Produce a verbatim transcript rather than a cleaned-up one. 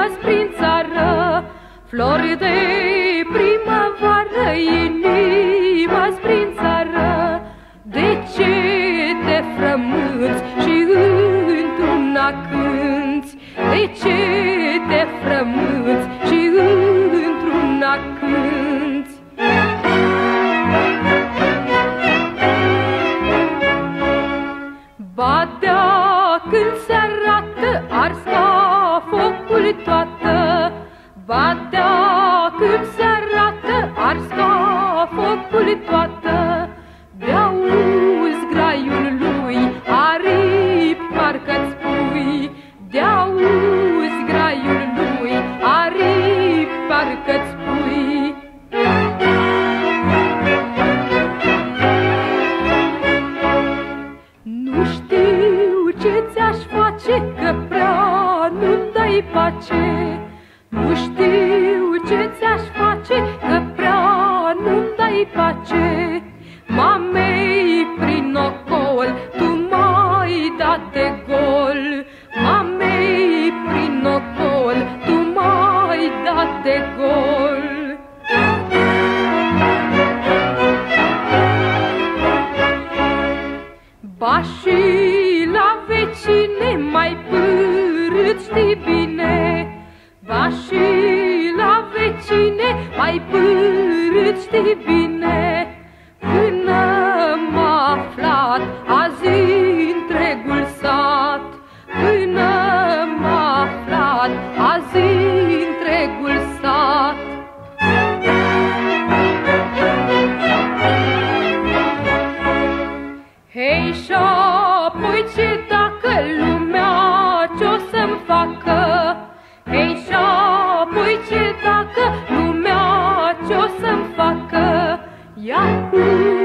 inima-s prin țară, flori de primăvară, inima-s prin țară. De ce te frămânți și într-una cânți? De ce te frămânți și într-una cânți? Badea când se arată ars ca focul toată, badea când se arată ars ca focul toată. De-auzi graiul lui aripi parcă-ți spui, de-auzi graiul lui aripi parcă-ți spui. Nu știu ce ți-aș face, că prea nu-mi dai pace. Nu știu ce ți-aș face, că prea nu-mi dai pace. Mamei prin ocol, tu m-ai dat de gol. Mamei prin ocol, tu m-ai dat de gol. Ba și la vecine mai pârât, știi bine. Ba și la vecine mai pârât, știi bine. Până m-a aflat azi întregul sat, până m-a aflat azi întregul sat. Hei, și apoi ce dacă lumea ce-o să-mi facă? Hei, și apoi ce dacă lumea ce-o să-mi facă? Ia